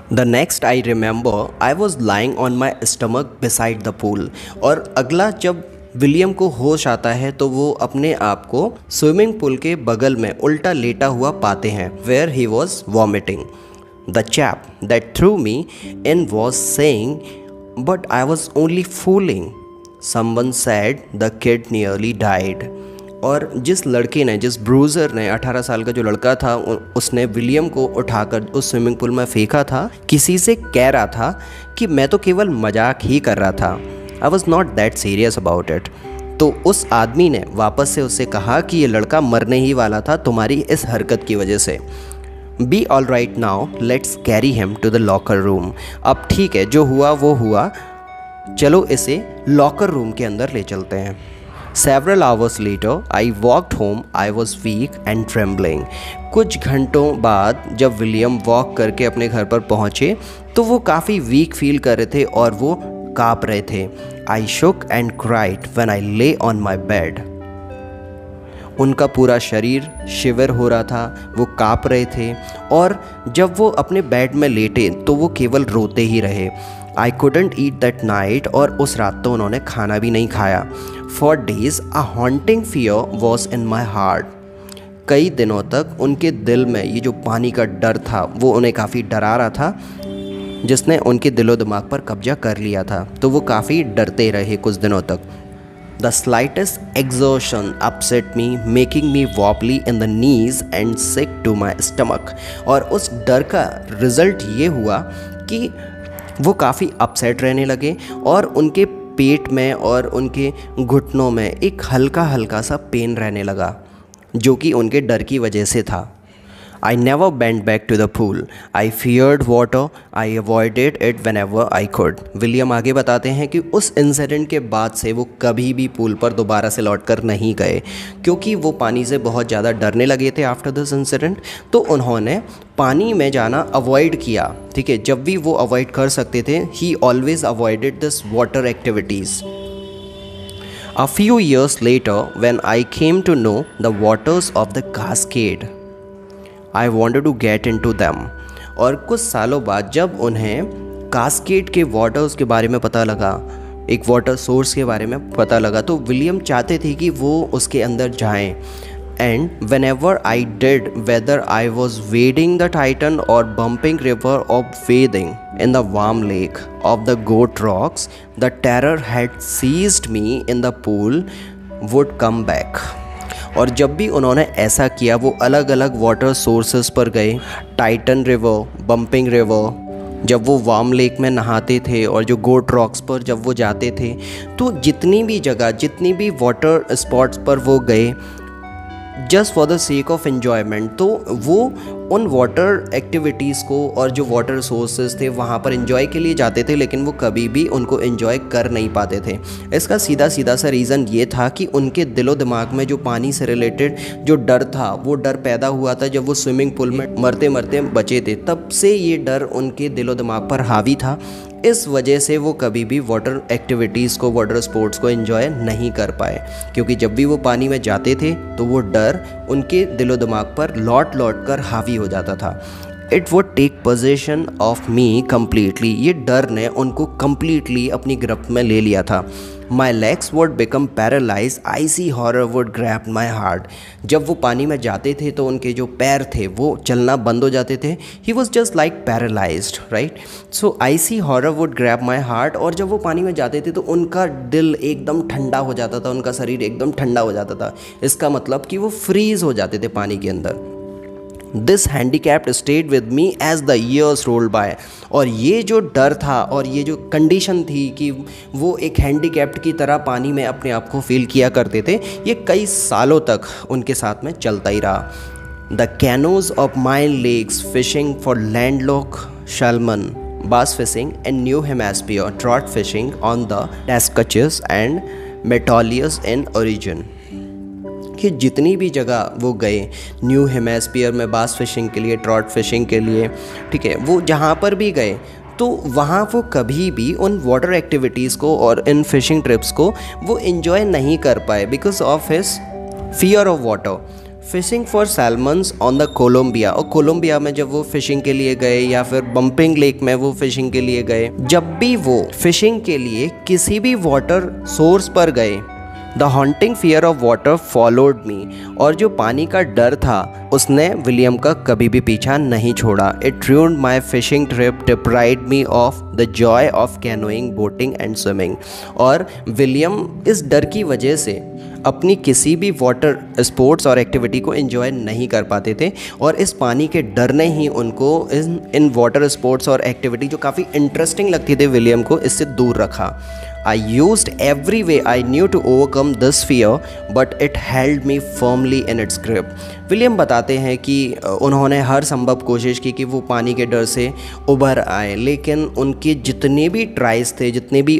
The next I remember I was lying on my stomach beside the pool. और अगला जब William को होश आता है तो वो अपने आप को स्विमिंग पूल के बगल में उल्टा लेटा हुआ पाते हैं, where he was vomiting. The chap that threw me in was saying but I was only fooling, someone said the kid nearly died. और जिस लड़के ने, जिस ब्रूज़र ने, 18 साल का जो लड़का था, उसने विलियम को उठाकर उस स्विमिंग पूल में फेंका था, किसी से कह रहा था कि मैं तो केवल मजाक ही कर रहा था, I was not that serious about it. तो उस आदमी ने वापस से उससे कहा कि ये लड़का मरने ही वाला था तुम्हारी इस हरकत की वजह से। Be all right now, let's carry him to the locker room. अब ठीक है, जो हुआ वो हुआ, चलो इसे लॉकर रूम के अंदर ले चलते हैं। Several hours later, I walked home. I was weak and trembling. कुछ घंटों बाद जब विलियम वॉक करके अपने घर पर पहुँचे तो वो काफ़ी वीक फील कर रहे थे और वो काँप रहे थे। I shook and cried when I lay on my bed. उनका पूरा शरीर शिवर हो रहा था, वो काँप रहे थे और जब वो अपने बेड में लेटे तो वो केवल रोते ही रहे। I couldn't eat that night, और उस रात तो उन्होंने खाना भी नहीं खाया। For days a haunting fear was in my heart. कई दिनों तक उनके दिल में ये जो पानी का डर था वो उन्हें काफ़ी डरा रहा था, जिसने उनके दिलो दिमाग पर कब्जा कर लिया था। तो वो काफ़ी डरते रहे कुछ दिनों तक। The slightest exertion upset me, making me wobbly in the knees and sick to my stomach. और उस डर का रिज़ल्ट ये हुआ कि वो काफ़ी अपसेट रहने लगे और उनके पेट में और उनके घुटनों में एक हल्का हल्का सा पेन रहने लगा, जो कि उनके डर की वजह से था। I never went back to the pool. I feared water. I avoided it whenever I could. William आगे बताते हैं कि उस इंसिडेंट के बाद से वो कभी भी पूल पर दोबारा से लौटकर नहीं गए, क्योंकि वो पानी से बहुत ज़्यादा डरने लगे थे आफ्टर दिस इंसिडेंट। तो उन्होंने पानी में जाना अवॉइड किया, ठीक है, जब भी वो अवॉइड कर सकते थे। He always avoided this water activities. A few years later, when I came to know the waters of the cascade, I wanted to get into them. और कुछ सालों बाद जब उन्हें कास्केड के वाटर्स के बारे में पता लगा, एक वाटर सोर्स के बारे में पता लगा, तो विलियम चाहते थे कि वो उसके अंदर जाएं। And whenever I did, whether I was wading the Titan or bumping river or wading in the warm lake of the goat rocks, the terror had seized me in the pool would come back. और जब भी उन्होंने ऐसा किया, वो अलग अलग water sources पर गए, टाइटन रिवर, बम्पिंग रिवर, जब वो वार्म लेक में नहाते थे और जो गोट रॉक्स पर जब वो जाते थे, तो जितनी भी जगह, जितनी भी वाटर स्पॉट्स पर वो गए just for the sake of enjoyment, तो वो उन वाटर एक्टिविटीज़ को और जो वाटर सोर्सेज थे वहाँ पर एंजॉय के लिए जाते थे, लेकिन वो कभी भी उनको एंजॉय कर नहीं पाते थे। इसका सीधा सीधा सा रीज़न ये था कि उनके दिलो दिमाग में जो पानी से रिलेटेड जो डर था, वो डर पैदा हुआ था जब वो स्विमिंग पूल में मरते मरते बचे थे। तब से ये डर उनके दिलो दिमाग पर हावी था। इस वजह से वो कभी भी वाटर एक्टिविटीज़ को, वाटर स्पोर्ट्स को एंजॉय नहीं कर पाए, क्योंकि जब भी वो पानी में जाते थे तो वो डर उनके दिलो दिमाग पर लौट लौट कर हावी हो जाता था। It would take possession of me completely, ये डर ने उनको कम्प्लीटली अपनी गिरफ्त में ले लिया था। My legs would become paralyse, icy horror would grab my heart. जब वो पानी में जाते थे तो उनके जो पैर थे वो चलना बंद हो जाते थे। He was just like paralysed, right. So icy horror would grab my heart. और जब वो पानी में जाते थे तो उनका दिल एकदम ठंडा हो जाता था, उनका शरीर एकदम ठंडा हो जाता था। इसका मतलब कि वो फ्रीज हो जाते थे पानी के अंदर। This handicapped stayed with me as the years rolled by. और ये जो डर था और ये जो कंडीशन थी कि वो एक हैंडीकैप्ड की तरह पानी में अपने आप को फील किया करते थे, ये कई सालों तक उनके साथ में चलता ही रहा। The canoes of Maine lakes fishing for landlocked salmon, bass fishing in New Hampshire, trout fishing on the Tascachus and Metolius in origin। कि जितनी भी जगह वो गए न्यू हेमस्फीयर में बास फिशिंग के लिए, ट्रॉट फिशिंग के लिए, ठीक है, वो जहाँ पर भी गए तो वहाँ वो कभी भी उन वाटर एक्टिविटीज़ को और इन फिशिंग ट्रिप्स को वो इन्जॉय नहीं कर पाए because of his fear of water. Fishing for salmons on the Columbia, और कोलंबिया में जब वो फिशिंग के लिए गए या फिर बम्पिंग लेक में वो फिशिंग के लिए गए, जब भी वो फिशिंग के लिए किसी भी वाटर सोर्स पर गए, the haunting fear of water followed me, और जो पानी का डर था उसने विलियम का कभी भी पीछा नहीं छोड़ा। It ruined my fishing trip, deprived me of the joy of canoeing, boating and swimming. और विलियम इस डर की वजह से अपनी किसी भी वाटर स्पोर्ट्स और एक्टिविटी को एंजॉय नहीं कर पाते थे, और इस पानी के डर ने ही उनको इन वाटर स्पोर्ट्स और एक्टिविटी जो काफ़ी इंटरेस्टिंग लगती थी विलियम को, इससे दूर रखा। I used every way I knew to overcome this fear, but it held me firmly in its grip. William बताते हैं कि उन्होंने हर संभव कोशिश की कि वो पानी के डर से उभर आए, लेकिन उनके जितने भी ट्राइज थे,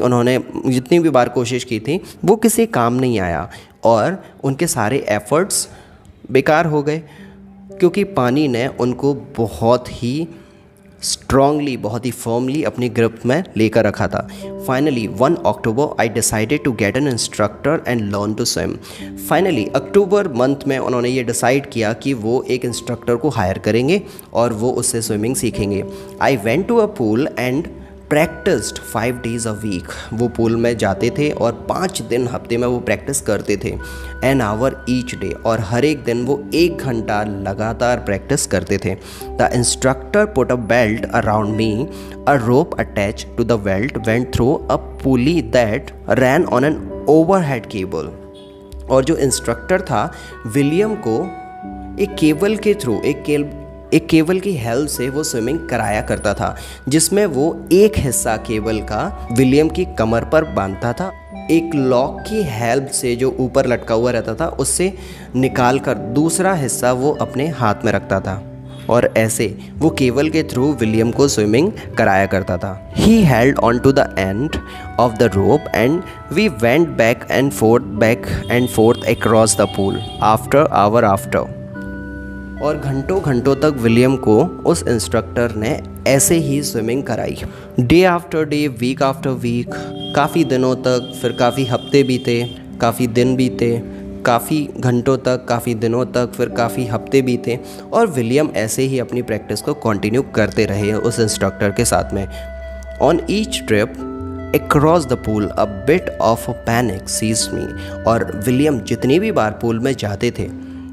जितनी भी बार कोशिश की थी, वो किसी काम नहीं आया और उनके सारे एफर्ट्स बेकार हो गए, क्योंकि पानी ने उनको बहुत ही स्ट्रांगली, बहुत ही फर्मली अपनी ग्रिप में लेकर रखा था। Finally 1 October I decided to get an instructor and learn to swim. Finally अक्टूबर मंथ में उन्होंने ये डिसाइड किया कि वो एक इंस्ट्रक्टर को हायर करेंगे और वो उससे स्विमिंग सीखेंगे। I went to a pool and practised 5 days a week। वो पूल में जाते थे और 5 दिन हफ्ते में वो प्रैक्टिस करते थे, एन आवर ईच डे, और हर एक दिन वो 1 घंटा लगातार प्रैक्टिस करते थे। The instructor put a belt around me, a rope attach to the belt went through a pulley that ran on an overhead cable. और जो इंस्ट्रक्टर था विलियम को एक केबल के थ्रू, एक केबल की हेल्प से वो स्विमिंग कराया करता था, जिसमें वो एक हिस्सा केबल का विलियम की कमर पर बांधता था, एक लॉक की हेल्प से जो ऊपर लटका हुआ रहता था उससे निकाल कर दूसरा हिस्सा वो अपने हाथ में रखता था, और ऐसे वो केबल के थ्रू विलियम को स्विमिंग कराया करता था। He held on to the end of the rope and we went back and forth across the pool after. और घंटों घंटों तक विलियम को उस इंस्ट्रक्टर ने ऐसे ही स्विमिंग कराई, day after day, week after week, काफ़ी दिनों तक, फिर काफ़ी हफ्ते बीते, काफ़ी दिन बीते, काफ़ी घंटों तक, काफ़ी दिनों तक, फिर काफ़ी हफ्ते बीते, और विलियम ऐसे ही अपनी प्रैक्टिस को कंटिन्यू करते रहे उस इंस्ट्रक्टर के साथ में। On each trip across the pool a bit of a panic seized me. और विलियम जितनी भी बार पूल में जाते थे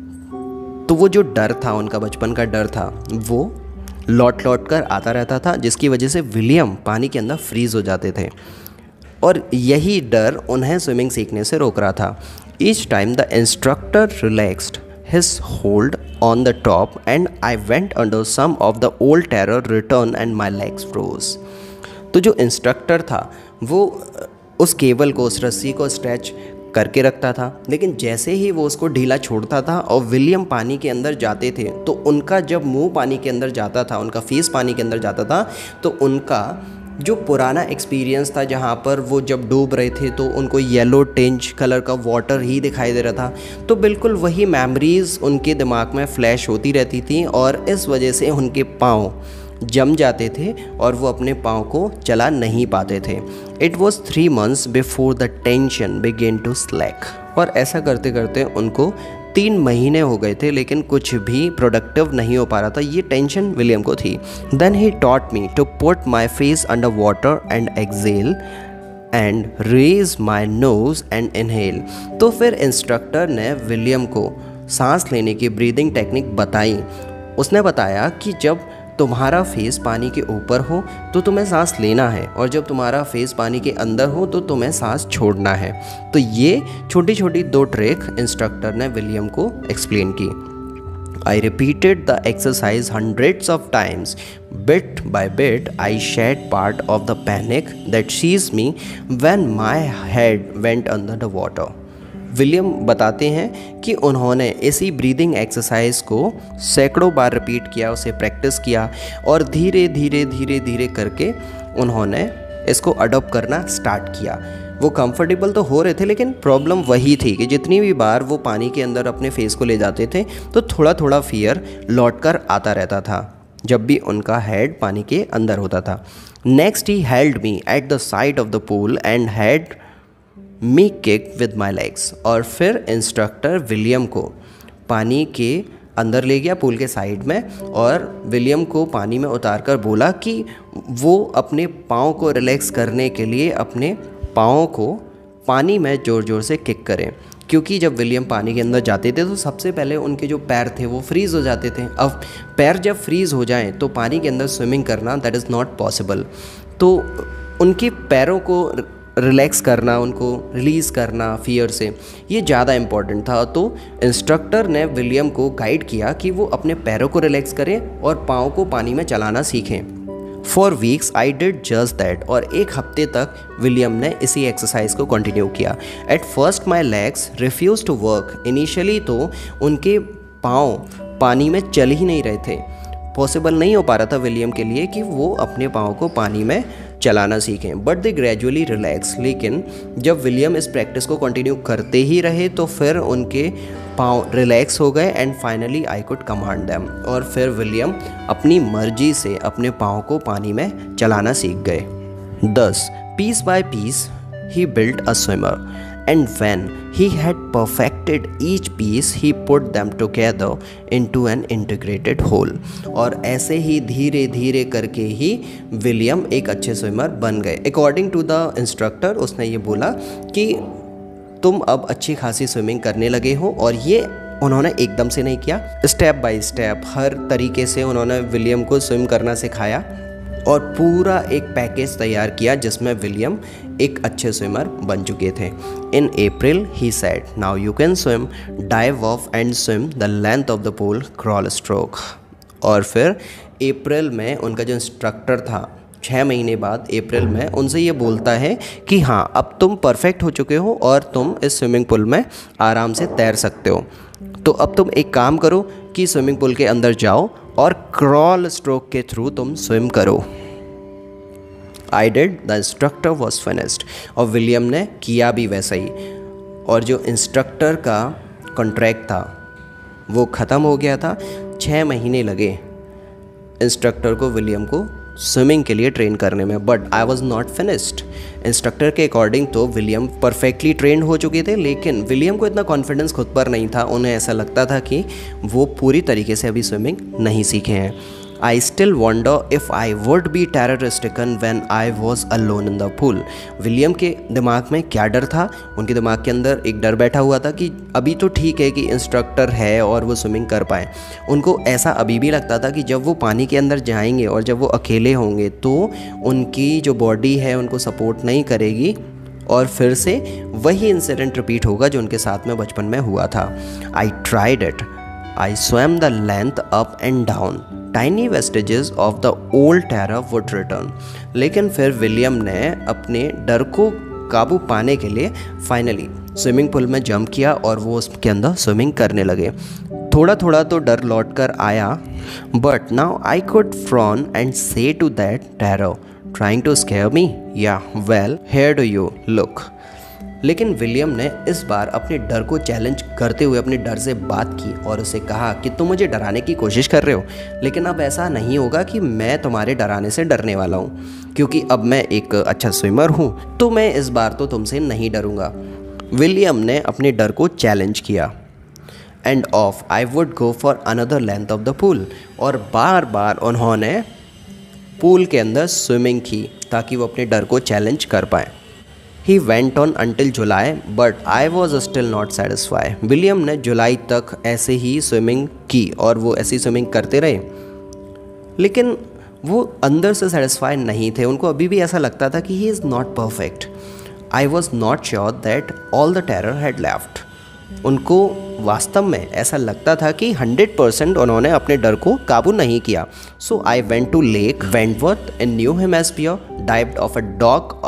तो वो जो डर था, उनका बचपन का डर था, वो लौट कर आता रहता था, जिसकी वजह से विलियम पानी के अंदर फ्रीज हो जाते थे, और यही डर उन्हें स्विमिंग सीखने से रोक रहा था। Each time the instructor relaxed his hold on the top end I went under some of the old terror return and my legs froze. तो जो इंस्ट्रक्टर था वो उस केबल को, उस रस्सी को स्ट्रेच करके रखता था, लेकिन जैसे ही वो उसको ढीला छोड़ता था और विलियम पानी के अंदर जाते थे, तो उनका जब मुंह पानी के अंदर जाता था, उनका फेस पानी के अंदर जाता था, तो उनका जो पुराना एक्सपीरियंस था, जहाँ पर वो जब डूब रहे थे तो उनको येलो टिंज कलर का वाटर ही दिखाई दे रहा था, तो बिल्कुल वही मेमोरीज़ उनके दिमाग में फ्लैश होती रहती थी, और इस वजह से उनके पाँव जम जाते थे और वो अपने पाँव को चला नहीं पाते थे। It was 3 months before the tension began to slack. और ऐसा करते करते उनको 3 महीने हो गए थे, लेकिन कुछ भी प्रोडक्टिव नहीं हो पा रहा था, ये टेंशन विलियम को थी। Then he taught me to put my face under water and exhale and raise my nose and inhale. तो फिर इंस्ट्रक्टर ने विलियम को सांस लेने की ब्रीदिंग टेक्निक बताई। उसने बताया कि जब तुम्हारा फेस पानी के ऊपर हो तो तुम्हें सांस लेना है, और जब तुम्हारा फेस पानी के अंदर हो तो तुम्हें सांस छोड़ना है। तो ये छोटी छोटी 2 ट्रिक इंस्ट्रक्टर ने विलियम को एक्सप्लेन की। I repeated the exercise hundreds of times. Bit by bit, I shed part of the panic that seized me when my head went under the water. William बताते हैं कि उन्होंने इसी breathing exercise को सैकड़ों बार repeat किया, उसे प्रैक्टिस किया, और धीरे धीरे करके उन्होंने इसको अडॉप्ट करना स्टार्ट किया। वो कंफर्टेबल तो हो रहे थे, लेकिन प्रॉब्लम वही थी कि जितनी भी बार वो पानी के अंदर अपने फेस को ले जाते थे तो थोड़ा थोड़ा फियर लौट कर आता रहता था जब भी उनका हेड पानी के अंदर होता था। Next he held me at the side of the pool and had me kick with my legs. और फिर इंस्ट्रक्टर विलियम को पानी के अंदर ले गया पूल के साइड में और विलियम को पानी में उतारकर बोला कि वो अपने पाँव को रिलैक्स करने के लिए अपने पाँव को पानी में ज़ोर ज़ोर से किक करें, क्योंकि जब विलियम पानी के अंदर जाते थे तो सबसे पहले उनके जो पैर थे वो फ्रीज़ हो जाते थे। अब पैर जब फ्रीज़ हो जाएं तो पानी के अंदर स्विमिंग करना दैट इज़ नॉट पॉसिबल। तो उनके पैरों को रिलैक्स करना, उनको रिलीज़ करना फियर से, ये ज़्यादा इम्पॉर्टेंट था। तो इंस्ट्रक्टर ने विलियम को गाइड किया कि वो अपने पैरों को रिलैक्स करें और पाँव को पानी में चलाना सीखें। For weeks I did just that, और एक हफ्ते तक विलियम ने इसी एक्सरसाइज को कंटिन्यू किया। At first my legs refuse to work, initially तो उनके पाँव पानी में चल ही नहीं रहे थे। पॉसिबल नहीं हो पा रहा था विलियम के लिए कि वो अपने पाँव को पानी में चलाना सीखें, बट दे ग्रेजुअली रिलैक्स। लेकिन जब विलियम इस प्रैक्टिस को कंटिन्यू करते ही रहे तो फिर उनके पाँव रिलैक्स हो गए and finally I could command them, और फिर विलियम अपनी मर्जी से अपने पाँव को पानी में चलाना सीख गए। 10 piece by piece he built a swimmer, and when he had perfected each piece he put them together into an integrated whole। और ऐसे ही धीरे धीरे करके ही विलियम एक अच्छे स्विमर बन गए। अकॉर्डिंग टू द इंस्ट्रक्टर उसने ये बोला कि तुम अब अच्छी खासी स्विमिंग करने लगे हो, और ये उन्होंने एकदम से नहीं किया, स्टेप बाय स्टेप हर तरीके से उन्होंने विलियम को स्विम करना सिखाया और पूरा एक पैकेज तैयार किया जिसमें विलियम एक अच्छे स्विमर बन चुके थे। In April he said now you can swim, dive off and swim the length of the pool, crawl stroke. और फिर अप्रैल में उनका जो इंस्ट्रक्टर था 6 महीने बाद अप्रैल में उनसे ये बोलता है कि हाँ अब तुम परफेक्ट हो चुके हो और तुम इस स्विमिंग पूल में आराम से तैर सकते हो, तो अब तुम एक काम करो कि स्विमिंग पूल के अंदर जाओ और क्रॉल स्ट्रोक के थ्रू तुम स्विम करो। I did, the instructor was finished, और विलियम ने किया भी वैसा ही, और जो इंस्ट्रक्टर का कॉन्ट्रैक्ट था वो ख़त्म हो गया था। 6 महीने लगे इंस्ट्रक्टर को विलियम को स्विमिंग के लिए ट्रेन करने में, but I was not finished. Instructor के अकॉर्डिंग तो विलियम परफेक्टली ट्रेंड हो चुके थे, लेकिन विलियम को इतना कॉन्फिडेंस खुद पर नहीं था। उन्हें ऐसा लगता था कि वो पूरी तरीके से अभी स्विमिंग नहीं सीखे हैं। I still wonder if I would be terror stricken when I was alone in the pool। William के दिमाग में क्या डर था? उनके दिमाग के अंदर एक डर बैठा हुआ था कि अभी तो ठीक है कि इंस्ट्रक्टर है और वो स्विमिंग कर पाए। उनको ऐसा अभी भी लगता था कि जब वो पानी के अंदर जाएंगे और जब वो अकेले होंगे तो उनकी जो बॉडी है उनको सपोर्ट नहीं करेगी और फिर से वही इंसिडेंट रिपीट होगा जो उनके साथ में बचपन में हुआ था। I tried it। I swam the length up and down। Tiny vestiges of the old terror would return। लेकिन फिर विलियम ने अपने डर को काबू पाने के लिए फाइनली स्विमिंग पूल में जंप किया और वो उसके अंदर स्विमिंग करने लगे। थोड़ा थोड़ा तो डर लौट कर आया, but now I could frown and say to that terror trying to scare me, yeah well here do you look. लेकिन विलियम ने इस बार अपने डर को चैलेंज करते हुए अपने डर से बात की और उसे कहा कि तुम मुझे डराने की कोशिश कर रहे हो, लेकिन अब ऐसा नहीं होगा कि मैं तुम्हारे डराने से डरने वाला हूँ, क्योंकि अब मैं एक अच्छा स्विमर हूँ, तो मैं इस बार तो तुमसे नहीं डरूँगा। विलियम ने अपने डर को चैलेंज किया। And off I would go for another length of the pool. और बार बार उन्होंने पूल के अंदर स्विमिंग की ताकि वो अपने डर को चैलेंज कर पाएँ। He went on until July, but I was still not satisfied। William ने जुलाई तक ऐसे ही स्विमिंग की और वो ऐसी स्विमिंग करते रहे, लेकिन वो अंदर से सेटिस्फाई नहीं थे। उनको अभी भी ऐसा लगता था कि he is not perfect। I was not sure that all the terror had left। उनको वास्तव में ऐसा लगता था कि 100% उन्होंने अपने डर को काबू नहीं किया। So I went to Lake Wentworth in New Hampshire, dived off a dock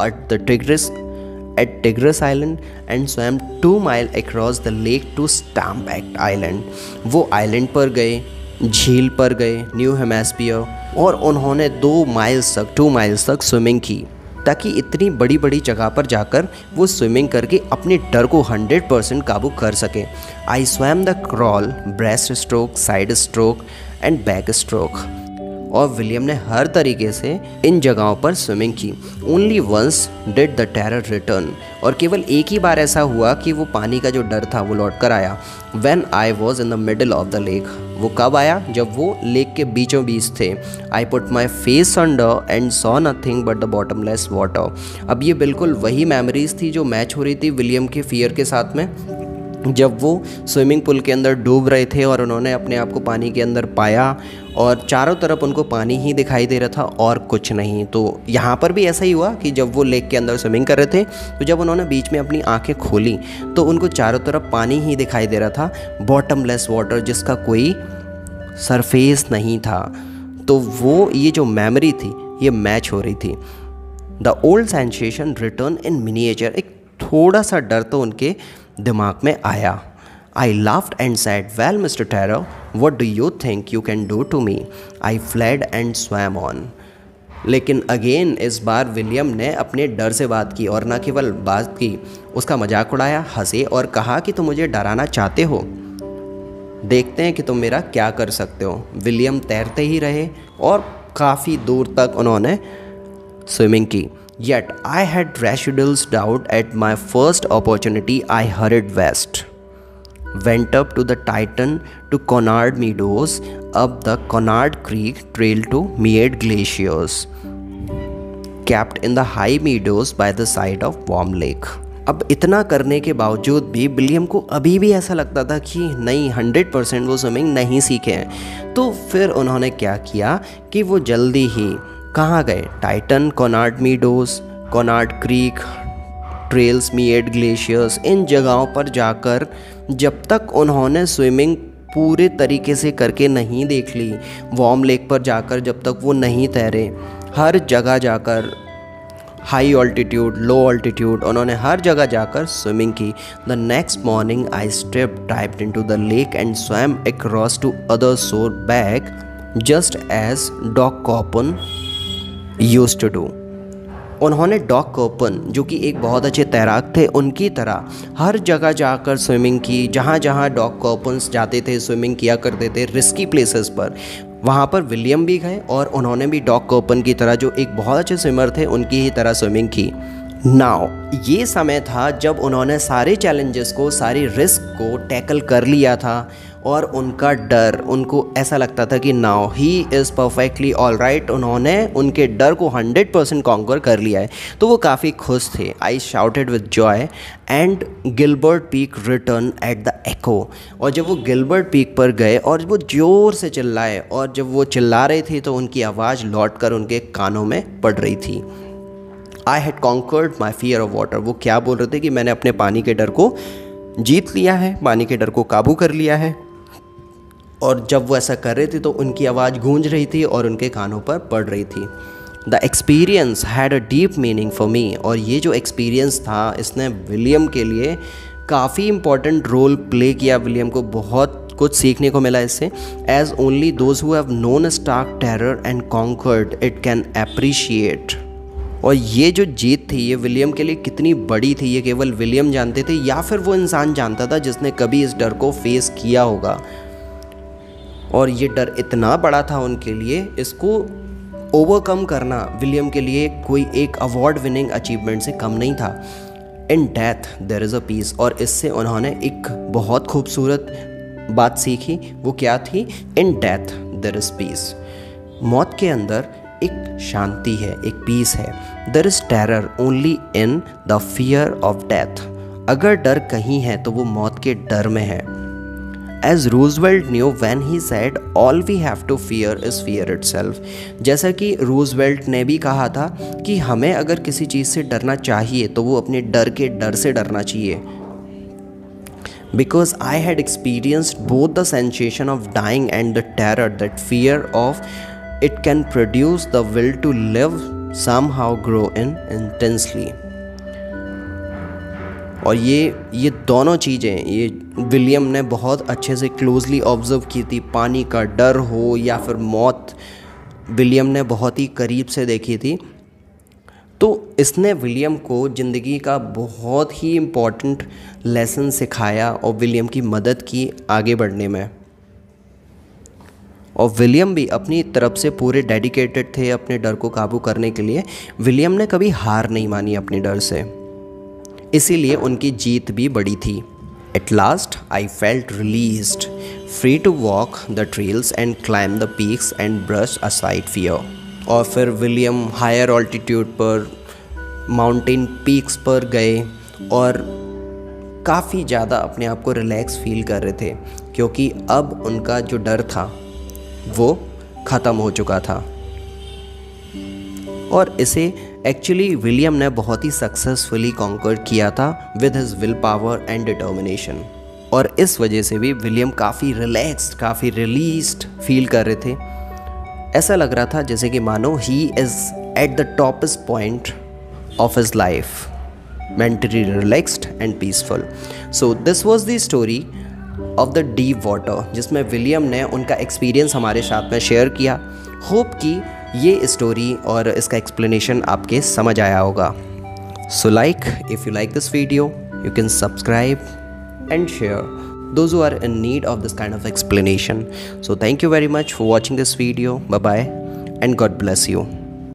at Tigris Island and swam 2 miles across the lake to Stampede Island। वो आइलैंड पर गए, झील पर गए न्यू हेम्पशायर, और उन्होंने 2 माइल्स तक स्विमिंग की ताकि इतनी बड़ी बड़ी जगह पर जाकर वो स्विमिंग करके अपने डर को 100% काबू कर सकें। I swam the crawl, breast stroke, side stroke and back stroke. और विलियम ने हर तरीके से इन जगहों पर स्विमिंग की। Only once did the terror return, और केवल एक ही बार ऐसा हुआ कि वो पानी का जो डर था वो लौट कर आया। When I was in the middle of the lake, वो कब आया? जब वो लेक के बीचों बीच थे। I put my face under and saw nothing but the bottomless water. अब ये बिल्कुल वही मेमोरीज थी जो मैच हो रही थी विलियम के फियर के साथ में, जब वो स्विमिंग पूल के अंदर डूब रहे थे और उन्होंने अपने आप को पानी के अंदर पाया और चारों तरफ उनको पानी ही दिखाई दे रहा था और कुछ नहीं। तो यहाँ पर भी ऐसा ही हुआ कि जब वो लेक के अंदर स्विमिंग कर रहे थे तो जब उन्होंने बीच में अपनी आंखें खोली तो उनको चारों तरफ पानी ही दिखाई दे रहा था, बॉटमलेस वाटर जिसका कोई सरफेस नहीं था। तो वो ये जो मेमोरी थी ये मैच हो रही थी। The old sensation return in miniature. एक थोड़ा सा डर तो उनके दिमाग में आया। I laughed and said, "Well, Mr. Terror, what do you think you can do to me?" I fled and swam on. लेकिन अगेन इस बार विलियम ने अपने डर से बात की और न केवल बात की, उसका मजाक उड़ाया, हंसे और कहा कि तुम मुझे डराना चाहते हो, देखते हैं कि तुम मेरा क्या कर सकते हो। विलियम तैरते ही रहे और काफ़ी दूर तक उन्होंने स्विमिंग की। Yet I had residual doubt. At my first opportunity, I hurried west, went up to the Titan to Conard Meadows, up the Conard Creek trail to Meade Glaciers, camped in the high meadows by the side of Warm Lake. अब इतना करने के बावजूद भी William को अभी भी ऐसा लगता था कि नहीं, 100% वो स्विमिंग नहीं सीखे हैं। तो फिर उन्होंने क्या किया कि वो जल्दी ही कहाँ गए? Tieton, Conrad Meadows, Conrad Creek, trails, Meade glaciers, इन जगहों पर जाकर जब तक उन्होंने स्विमिंग पूरे तरीके से करके नहीं देख ली, वार्म लेक पर जाकर जब तक वो नहीं तैरे, हर जगह जाकर हाई ऑल्टीट्यूड, लो ऑल्टीट्यूड, उन्होंने हर जगह जाकर स्विमिंग की। The next morning I stepped dived into the lake and swam across to other shore back just as Doug Copen used to do. उन्होंने डॉग कॉपन, जो कि एक बहुत अच्छे तैराक थे, उनकी तरह हर जगह जाकर स्विमिंग की। जहाँ जहाँ डॉग कॉपन्स जाते थे, स्विमिंग किया करते थे रिस्की प्लेसेस पर, वहाँ पर विलियम भी गए और उन्होंने भी डॉग कॉपन की तरह, जो एक बहुत अच्छे स्विमर थे, उनकी ही तरह स्विमिंग की। नाउ ये समय था जब उन्होंने सारे चैलेंजेस को, सारी रिस्क को टैकल कर लिया था और उनका डर, उनको ऐसा लगता था कि now he is perfectly all right. उन्होंने उनके डर को 100% कॉन्कर कर लिया है, तो वो काफ़ी खुश थे। I shouted with joy and Gilbert Peak return at the echo. और जब वो गिलबर्ट पीक पर गए और वो ज़ोर से चिल्लाए, और जब वो चिल्ला रहे थे तो उनकी आवाज़ लौट कर उनके कानों में पड़ रही थी। I had conquered my fear of water. वो क्या बोल रहे थे कि मैंने अपने पानी के डर को जीत लिया है, पानी के डर को काबू कर लिया है। और जब वो ऐसा कर रहे थे तो उनकी आवाज़ गूंज रही थी और उनके कानों पर पड़ रही थी। The experience had a deep meaning for me. और ये जो एक्सपीरियंस था, इसने विलियम के लिए काफ़ी इंपॉर्टेंट रोल प्ले किया। विलियम को बहुत कुछ सीखने को मिला इससे। As only those who have known stark terror and conquered it can appreciate. और ये जो जीत थी ये विलियम के लिए कितनी बड़ी थी, ये केवल विलियम जानते थे, या फिर वो इंसान जानता था जिसने कभी इस डर को फेस किया होगा। और ये डर इतना बड़ा था उनके लिए, इसको ओवरकम करना विलियम के लिए कोई एक अवार्ड विनिंग अचीवमेंट से कम नहीं था। In death there is a peace. और इससे उन्होंने एक बहुत खूबसूरत बात सीखी। वो क्या थी? In death there is peace. मौत के अंदर एक शांति है, एक पीस है। There is terror only in the fear of death. अगर डर कहीं है तो वो मौत के डर में है। As Roosevelt knew when he said, "All we have to fear is fear itself." जैसा कि रूजवेल्ट ने भी कहा था कि हमें अगर किसी चीज़ से डरना चाहिए तो वो अपने डर के डर से डरना चाहिए। Because I had experienced both the sensation of dying and the terror that fear of it can produce, the will to live somehow grow in intensely. और ये दोनों चीज़ें ये विलियम ने बहुत अच्छे से क्लोजली ऑब्जर्व की थी। पानी का डर हो या फिर मौत, विलियम ने बहुत ही करीब से देखी थी। तो इसने विलियम को ज़िंदगी का बहुत ही इम्पॉर्टेंट लेसन सिखाया और विलियम की मदद की आगे बढ़ने में। और विलियम भी अपनी तरफ से पूरे डेडिकेटेड थे अपने डर को काबू करने के लिए। विलियम ने कभी हार नहीं मानी अपने डर से, इसीलिए उनकी जीत भी बड़ी थी। At last, I felt released, free to walk the trails and climb the peaks and brush aside fear. और फिर विलियम हायर ऑल्टीट्यूड पर माउंटेन पीक्स पर गए और काफ़ी ज़्यादा अपने आप को रिलैक्स फील कर रहे थे, क्योंकि अब उनका जो डर था वो ख़त्म हो चुका था। और इसे एक्चुअली विलियम ने बहुत ही सक्सेसफुली कॉन्कर किया था with his will power and determination. और इस वजह से भी विलियम काफ़ी रिलैक्स्ड, काफ़ी रिलीज्ड फील कर रहे थे। ऐसा लग रहा था जैसे कि मानो he is at the toppest point of his life, mentally relaxed and peaceful. So this was the story of the deep water, जिसमें विलियम ने उनका एक्सपीरियंस हमारे साथ में शेयर किया। होप कि ये स्टोरी और इसका एक्सप्लेनेशन आपके समझ आया होगा। So if you like this video, you can subscribe and share those who are in need of this kind of explanation. So thank you very much for watching this video. Bye bye and God bless you.